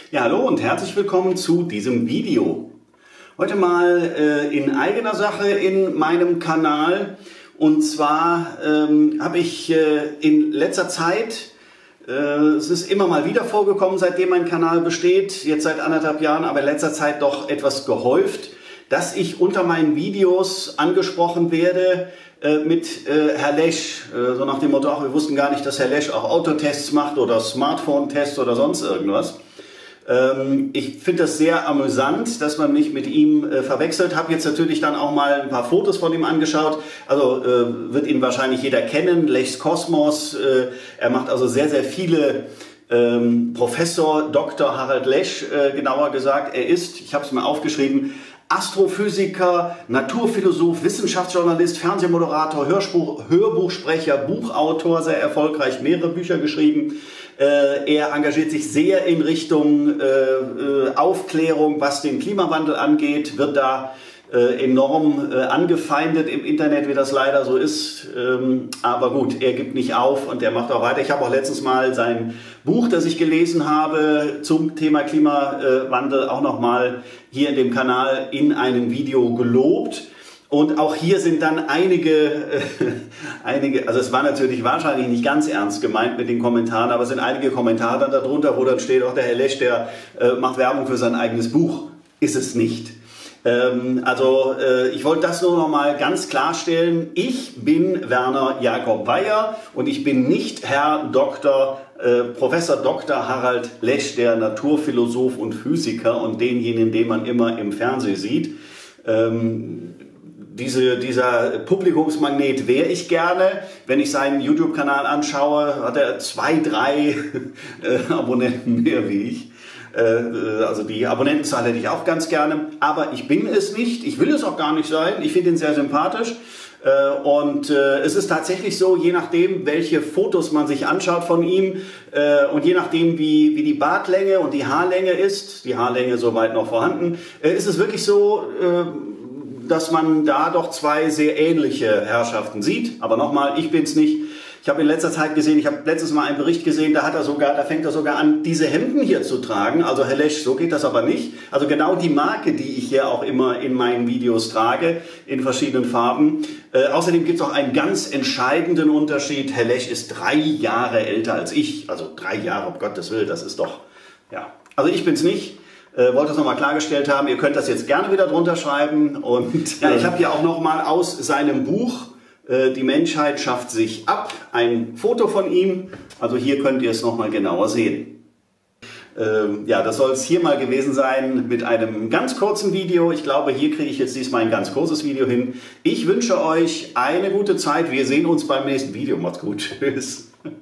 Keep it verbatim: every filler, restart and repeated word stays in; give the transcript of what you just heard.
Ja, hallo und herzlich willkommen zu diesem Video. Heute mal äh, in eigener Sache in meinem Kanal. Und zwar ähm, habe ich äh, in letzter Zeit, äh, es ist immer mal wieder vorgekommen, seitdem mein Kanal besteht, jetzt seit anderthalb Jahren, aber in letzter Zeit doch etwas gehäuft, dass ich unter meinen Videos angesprochen werde äh, mit äh, Herr Lesch, äh, so nach dem Motto, ach, wir wussten gar nicht, dass Herr Lesch auch Autotests macht oder Smartphone-Tests oder sonst irgendwas. Ähm, ich finde das sehr amüsant, dass man mich mit ihm äh, verwechselt. Habe jetzt natürlich dann auch mal ein paar Fotos von ihm angeschaut. Also äh, wird ihn wahrscheinlich jeder kennen, Leschs Kosmos. Äh, er macht also sehr, sehr viele ähm, Professor Doktor Harald Lesch, äh, genauer gesagt. Er ist, ich habe es mir aufgeschrieben, Astrophysiker, Naturphilosoph, Wissenschaftsjournalist, Fernsehmoderator, Hörspruch, Hörbuchsprecher, Buchautor, sehr erfolgreich, mehrere Bücher geschrieben. Äh, er engagiert sich sehr in Richtung äh, Aufklärung, was den Klimawandel angeht, wird da äh, enorm äh, angefeindet im Internet, wie das leider so ist. Ähm, aber gut, er gibt nicht auf und er macht auch weiter. Ich habe auch letztens mal sein Buch, das ich gelesen habe zum Thema Klimawandel, auch nochmal hier in dem Kanal in einem Video gelobt. Und auch hier sind dann einige, äh, einige, also es war natürlich wahrscheinlich nicht ganz ernst gemeint mit den Kommentaren, aber es sind einige Kommentare dann darunter, wo dann steht, auch der Herr Lesch, der äh, macht Werbung für sein eigenes Buch. Ist es nicht. Ähm, also äh, ich wollte das nur noch mal ganz klarstellen. Ich bin Werner Jakob Weyer und ich bin nicht Herr Doktor Äh, Professor Doktor Harald Lesch, der Naturphilosoph und Physiker und denjenigen, den man immer im Fernsehen sieht. Ähm, diese, dieser Publikumsmagnet wäre ich gerne. Wenn ich seinen YouTube-Kanal anschaue, hat er zwei, drei äh, Abonnenten mehr wie ich. Äh, also die Abonnentenzahl hätte ich auch ganz gerne. Aber ich bin es nicht. Ich will es auch gar nicht sein. Ich finde ihn sehr sympathisch. Äh, und äh, es ist tatsächlich so, je nachdem, welche Fotos man sich anschaut von ihm äh, und je nachdem, wie, wie die Bartlänge und die Haarlänge ist, die Haarlänge soweit noch vorhanden, äh, ist es wirklich so, äh, dass man da doch zwei sehr ähnliche Herrschaften sieht. Aber nochmal, ich bin's nicht. Ich habe in letzter Zeit gesehen, ich habe letztes Mal einen Bericht gesehen, da hat er sogar, da fängt er sogar an, diese Hemden hier zu tragen. Also Herr Lesch, so geht das aber nicht. Also genau die Marke, die ich hier auch immer in meinen Videos trage, in verschiedenen Farben. Äh, außerdem gibt es auch einen ganz entscheidenden Unterschied. Herr Lesch ist drei Jahre älter als ich. Also drei Jahre, um Gottes Willen, das ist doch, ja. Also ich bin's nicht. Äh, wollte das nochmal klargestellt haben. Ihr könnt das jetzt gerne wieder drunter schreiben. Und ja, ich habe hier auch nochmal aus seinem Buch Die Menschheit schafft sich ab, ein Foto von ihm, also hier könnt ihr es nochmal genauer sehen. Ähm, ja, das soll es hier mal gewesen sein mit einem ganz kurzen Video. Ich glaube, hier kriege ich jetzt diesmal ein ganz kurzes Video hin. Ich wünsche euch eine gute Zeit. Wir sehen uns beim nächsten Video. Macht's gut. Tschüss.